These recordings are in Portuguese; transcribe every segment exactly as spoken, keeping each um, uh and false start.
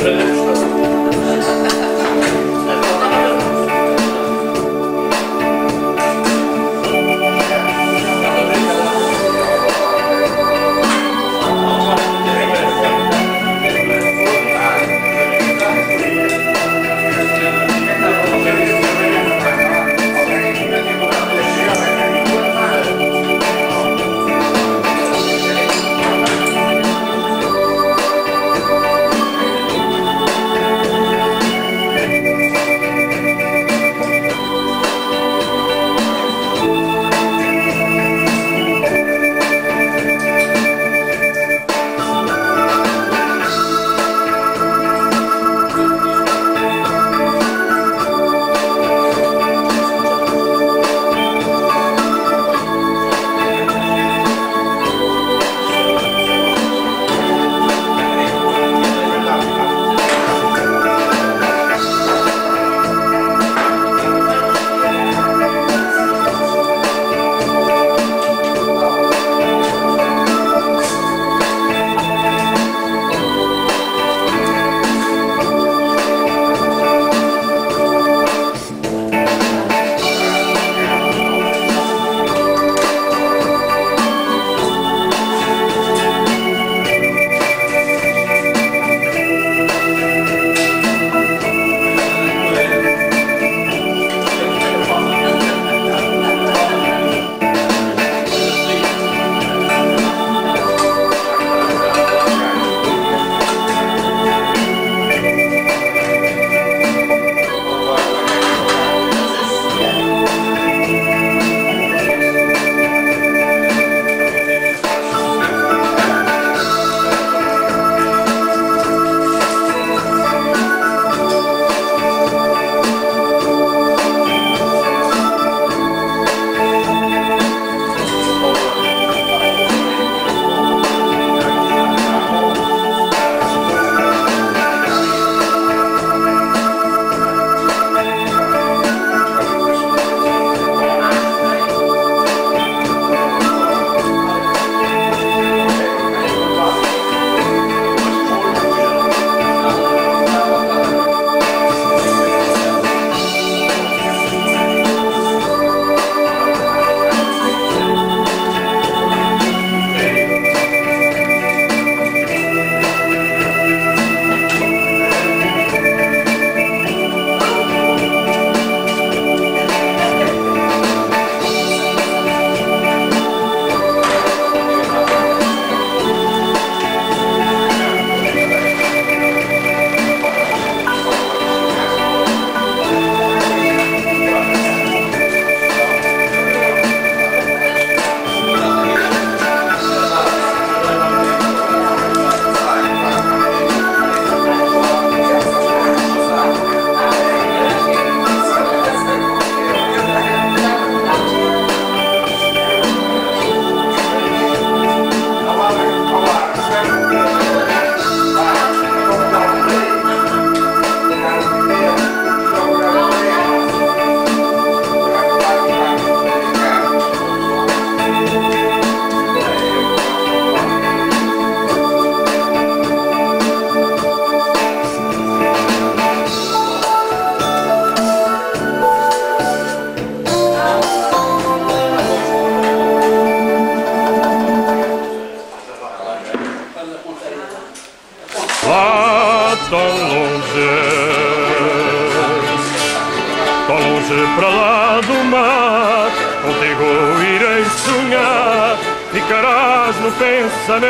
para lá do mar, contigo irei sonhar, ficarás no pensamento.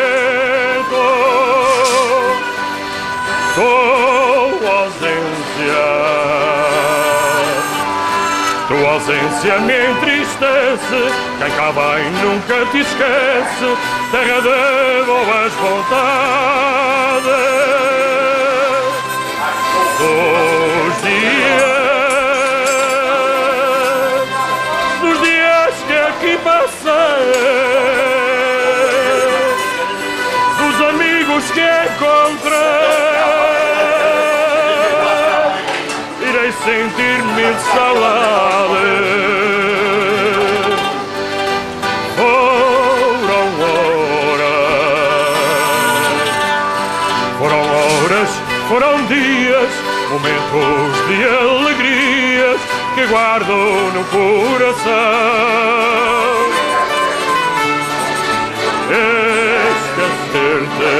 Tua ausência, tua ausência me entristece, quem cá vem nunca te esquece, terra de boas vontades. Dos dias, dos dias que aqui passei, dos amigos que encontrei, irei sentir mil saudades. Foram horas, foram horas Foram dias, momentos de alegrias que guardo no coração. Esquecer-te,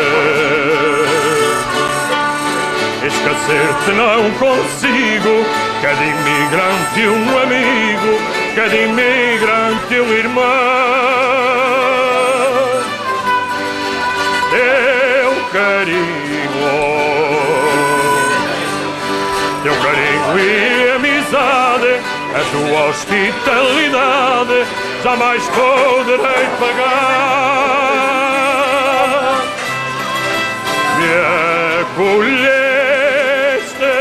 esquecer-te não consigo. Cada imigrante um amigo, cada imigrante um irmão. Teu carinho, teu carinho e amizade, a tua hospitalidade jamais poderei pagar. Me acolheste,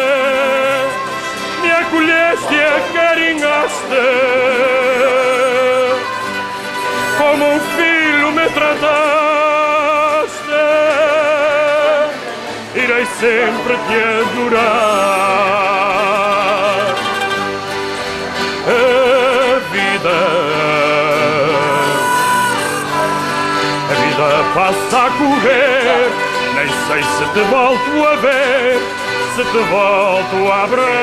me acolheste e acarinhaste, como um filho me trataste. Irei sempre te adorar. A vida, a vida passa a correr, nem sei se te volto a ver, se te volto a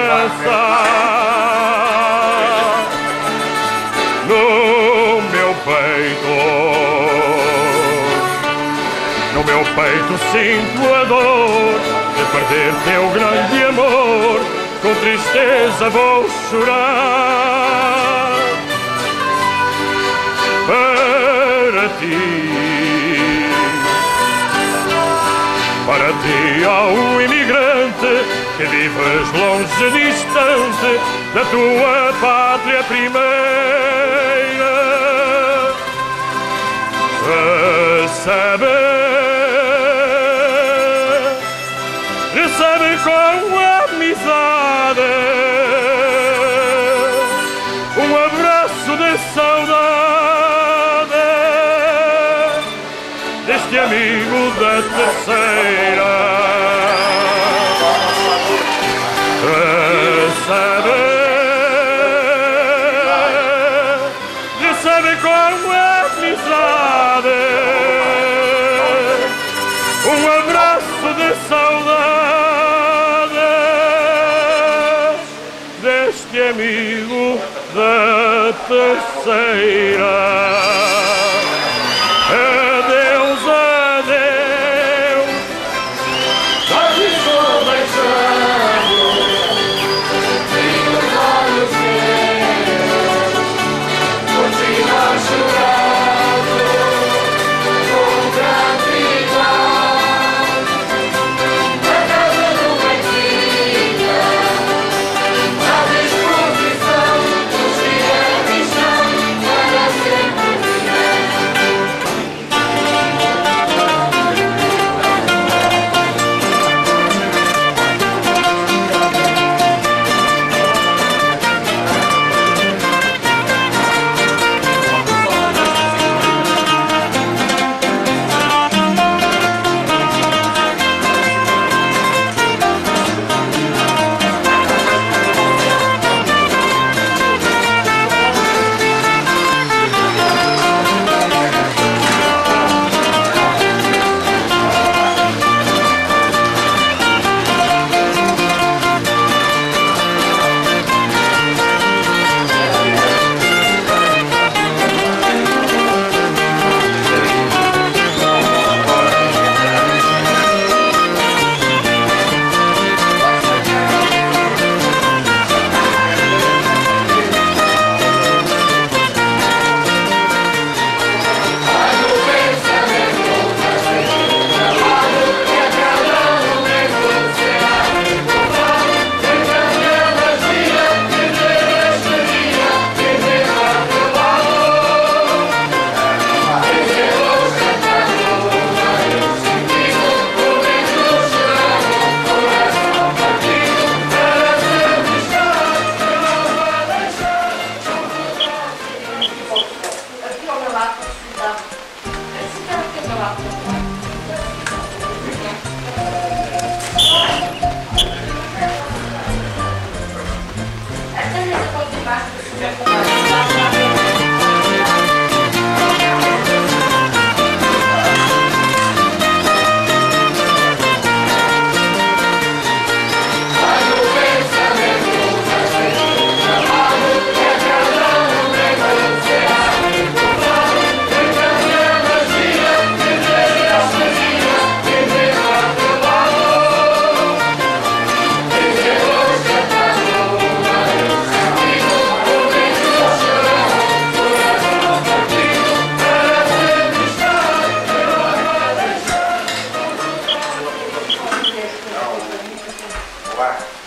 abraçar. No meu peito, no meu peito sinto a dor de perder teu grande amor. Com tristeza vou chorar. Para ti, para ti, ó imigrante, que vives longe, distante da tua pátria primeira. Recebe, recebe com amizade um abraço de saudade deste amigo da terceira. Recebe, recebe com amizade um abraço de saudade deste amigo da terceira. Adeus, adeus, já te estou deixando, e os olhos meus continuam a chorar com gratidão. A casa do Benfica, à disposição dos dias que estão para ser. Olá.